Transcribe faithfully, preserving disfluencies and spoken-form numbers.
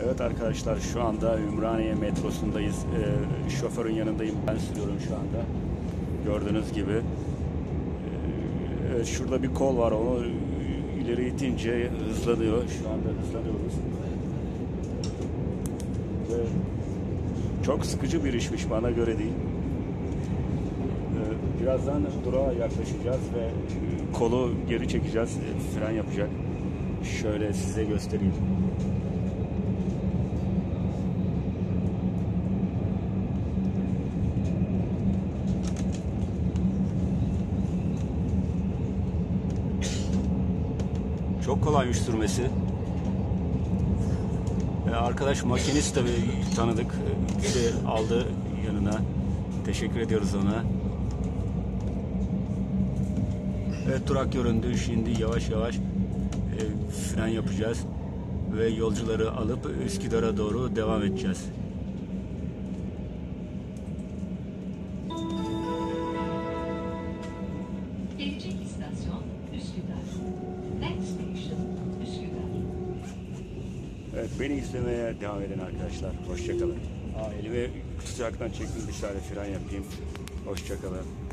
Evet arkadaşlar, şu anda Ümraniye metrosundayız. Ee, şoförün yanındayım. Ben sürüyorum şu anda. Gördüğünüz gibi. Ee, evet, şurada bir kol var. Onu ileri itince hızlanıyor. Şu anda hızlanıyoruz. Ve çok sıkıcı bir işmiş, bana göre değil. Ee, birazdan durağa yaklaşacağız ve kolu geri çekeceğiz. Fren yapacak. Şöyle size göstereyim. Çok kolaymış sürmesi. Ee, arkadaş makinist tabi tanıdık. Bizi aldı yanına. Teşekkür ediyoruz ona. Evet, durak göründü. Şimdi yavaş yavaş e, fren yapacağız. Ve yolcuları alıp Üsküdar'a doğru devam edeceğiz. Gelecek istasyon Üsküdar. Next station Üsküdar. Evet, beni izlemeye devam edin arkadaşlar. Hoşçakalın. Aa, elimi sıcaktan çektim, bir saniye fren yapayım. Hoşçakalın.